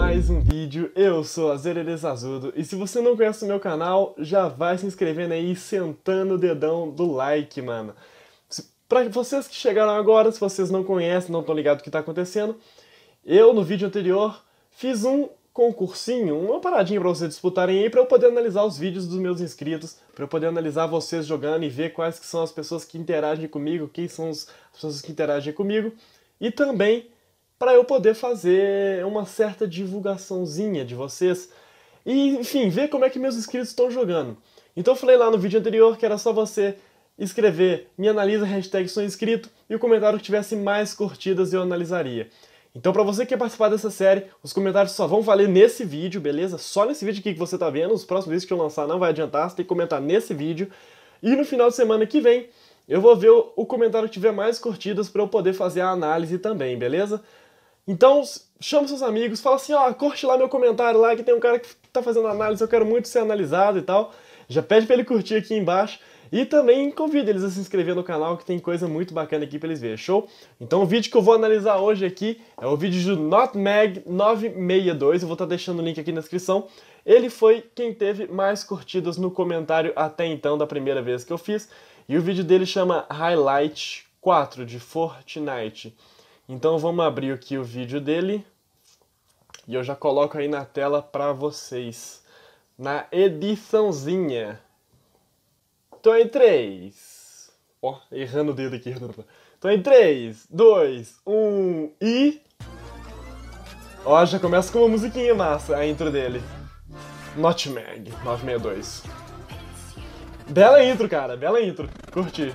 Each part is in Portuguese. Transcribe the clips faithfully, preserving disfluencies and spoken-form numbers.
mais um vídeo. Eu sou Azererezazzudo e se você não conhece o meu canal, já vai se inscrevendo aí, sentando o dedão do like, mano. Pra vocês que chegaram agora, se vocês não conhecem, não estão ligados o que está acontecendo, eu no vídeo anterior fiz um concursinho, uma paradinha pra vocês disputarem aí, pra eu poder analisar os vídeos dos meus inscritos, pra eu poder analisar vocês jogando e ver quais que são as pessoas que interagem comigo, quem são as pessoas que interagem comigo, e também para eu poder fazer uma certa divulgaçãozinha de vocês e, enfim, ver como é que meus inscritos estão jogando. Então eu falei lá no vídeo anterior que era só você escrever me analisa, hashtag sou inscrito, e o comentário que tivesse mais curtidas eu analisaria. Então pra você que quer participar dessa série, os comentários só vão valer nesse vídeo, beleza? Só nesse vídeo aqui que você tá vendo, os próximos vídeos que eu lançar não vai adiantar, você tem que comentar nesse vídeo. E no final de semana que vem, eu vou ver o, o comentário que tiver mais curtidas pra eu poder fazer a análise também, beleza? Então, chama seus amigos, fala assim, ó, curte lá meu comentário lá, que tem um cara que tá fazendo análise, eu quero muito ser analisado e tal. Já pede pra ele curtir aqui embaixo. E também convida eles a se inscrever no canal, que tem coisa muito bacana aqui pra eles verem, show? Então o vídeo que eu vou analisar hoje aqui é o vídeo do Notmeg nove seis dois, eu vou estar deixando o link aqui na descrição. Ele foi quem teve mais curtidas no comentário até então, da primeira vez que eu fiz. E o vídeo dele chama Highlight quatro, de Fortnite. Então vamos abrir aqui o vídeo dele e eu já coloco aí na tela pra vocês, na ediçãozinha. Tô em três. Ó, oh, errando o dedo aqui. Tô em três, dois, um e... Ó, já começa com uma musiquinha massa, a intro dele. Notmeg nove seis dois. Bela intro, cara, bela intro. Curti.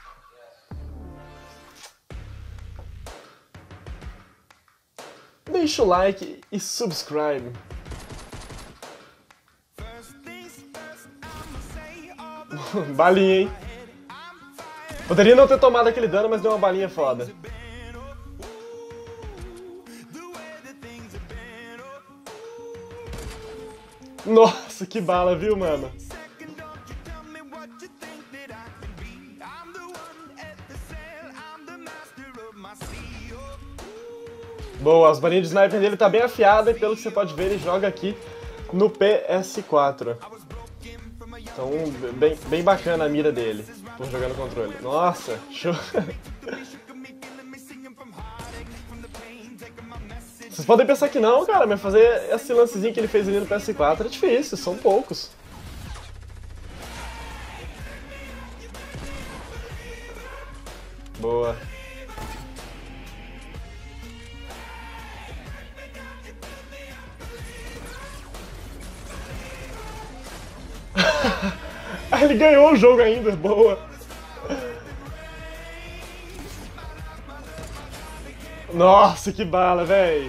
Deixa o like e subscribe. Balinha, hein? Poderia não ter tomado aquele dano, mas deu uma balinha foda. Nossa, que bala, viu, mano? Boa, as balinhas de sniper dele tá bem afiada e pelo que você pode ver ele joga aqui no P S quatro. Então, bem, bem bacana a mira dele, por jogar no controle. Nossa, show! Vocês podem pensar que não, cara, mas fazer esse lancezinho que ele fez ali no P S quatro é difícil, são poucos. Boa. Ah, ele ganhou o jogo ainda, boa. Nossa, que bala, véi.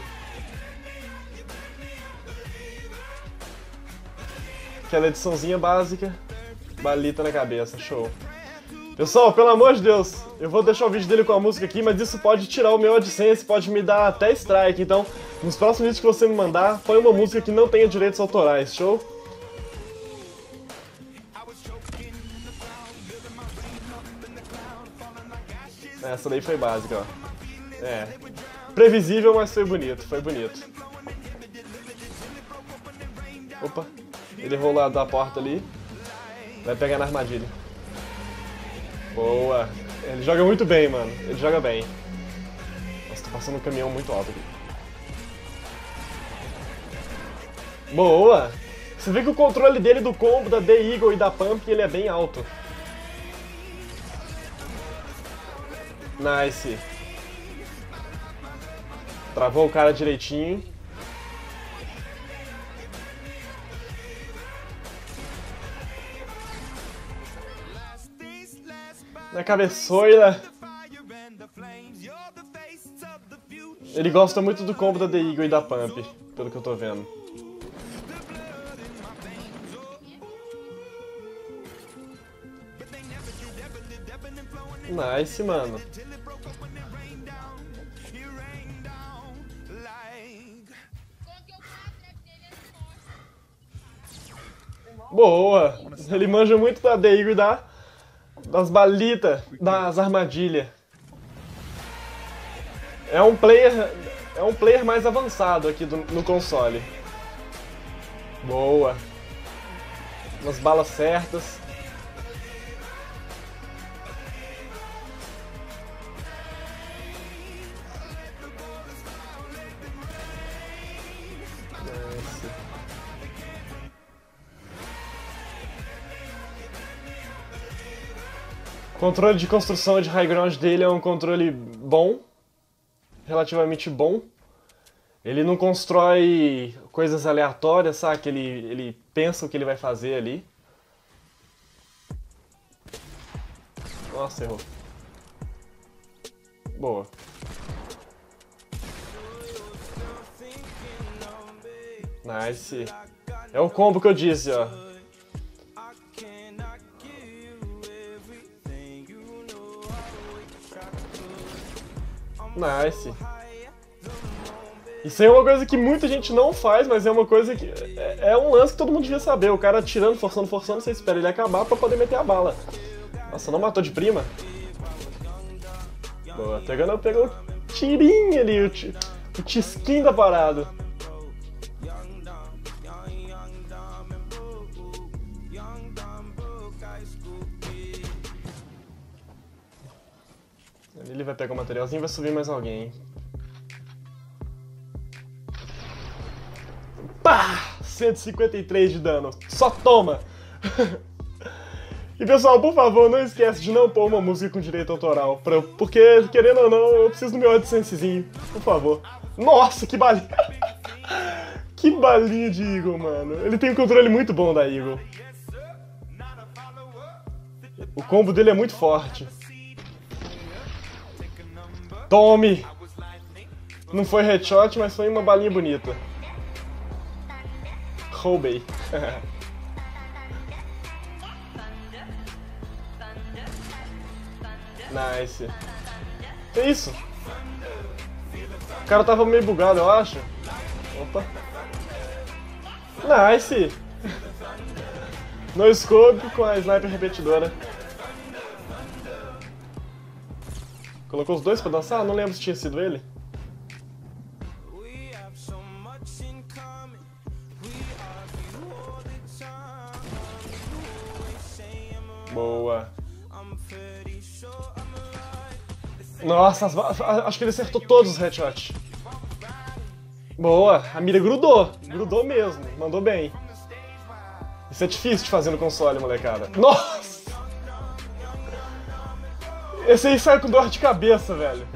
Aquela ediçãozinha básica, balita na cabeça, show. Pessoal, pelo amor de Deus, eu vou deixar o vídeo dele com a música aqui, mas isso pode tirar o meu AdSense, pode me dar até strike. Então, nos próximos vídeos que você me mandar, põe uma música que não tenha direitos autorais, show? Essa daí foi básica, ó. É. Previsível, mas foi bonito, foi bonito. Opa. Ele rolou da porta ali. Vai pegar na armadilha. Boa. Ele joga muito bem, mano. Ele joga bem. Nossa, tô passando um caminhão muito alto aqui. Boa. Você vê que o controle dele do combo, da The Eagle e da Pump, ele é bem alto. Nice. Travou o cara direitinho. Na cabeçoira. Ele gosta muito do combo da The Eagle e da Pump, pelo que eu tô vendo. Nice, mano. Boa! Ele manja muito da The Eagle e da, das balitas, das armadilhas. É um player, é um player mais avançado aqui do, no console. Boa. Umas balas certas. Nice. O controle de construção de high ground dele é um controle bom. Relativamente bom. Ele não constrói coisas aleatórias, sabe? Que ele, ele pensa o que ele vai fazer ali. Nossa, errou. Boa. Nice. É o combo que eu disse, ó. Nice. Isso aí é uma coisa que muita gente não faz, mas é uma coisa que... É, é um lance que todo mundo devia saber. O cara atirando, forçando, forçando, você espera ele acabar pra poder meter a bala. Nossa, não matou de prima? Boa, pegando, pegou o tirinho ali, o, t... o tisquinho da parada. Ele vai pegar o materialzinho e vai subir mais alguém. Pá! cento e cinquenta e três de dano. Só toma! E pessoal, por favor, não esquece de não pôr uma música com direito autoral. Pra, porque, querendo ou não, eu preciso do meu AdSensezinho. Por favor. Nossa, que balinha! Que balinha de Eagle, mano. Ele tem um controle muito bom da Eagle. O combo dele é muito forte. Tome! Não foi headshot, mas foi uma balinha bonita. Roubei. Nice. Que isso? O cara tava meio bugado, eu acho. Opa. Nice! No scope com a sniper repetidora. Colocou os dois pra dançar? Não lembro se tinha sido ele. Boa. Nossa, acho que ele acertou todos os headshots. Boa, a mira grudou. Grudou mesmo, mandou bem. Isso é difícil de fazer no console, molecada. Nossa! Esse aí sai com dor de cabeça, velho.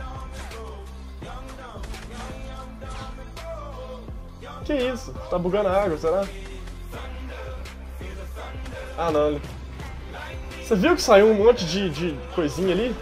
Que isso? Tá bugando a água, será? Ah, não. Ele... Você viu que saiu um monte de, de coisinha ali?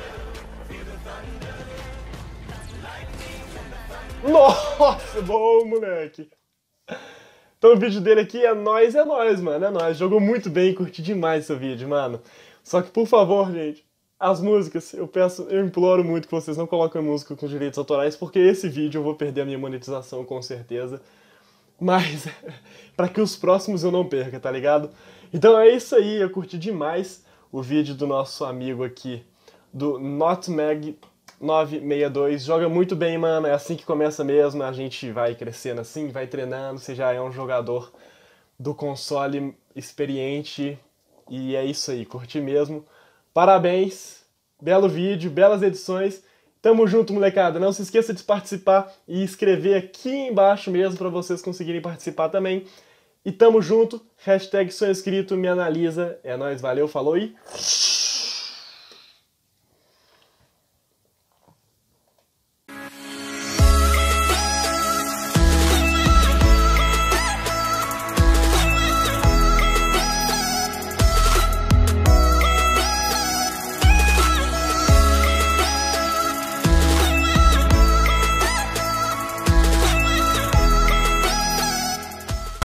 Nossa, bom, moleque. Então o vídeo dele aqui é nóis, é nóis, mano. É nóis. Jogou muito bem, curti demais seu vídeo, mano. Só que, por favor, gente, as músicas, eu peço, eu imploro muito que vocês não coloquem música com direitos autorais, porque esse vídeo eu vou perder a minha monetização com certeza. Mas, pra que os próximos eu não perca, tá ligado? Então é isso aí, eu curti demais o vídeo do nosso amigo aqui, do Notmeg nove seis dois. Joga muito bem, mano, é assim que começa mesmo, a gente vai crescendo assim, vai treinando, você já é um jogador do console experiente, e é isso aí, curti mesmo. Parabéns, belo vídeo, belas edições. Tamo junto, molecada. Não se esqueça de participar e escrever aqui embaixo mesmo para vocês conseguirem participar também. E tamo junto. Hashtag sou inscrito, me analisa. É nóis, valeu, falou e...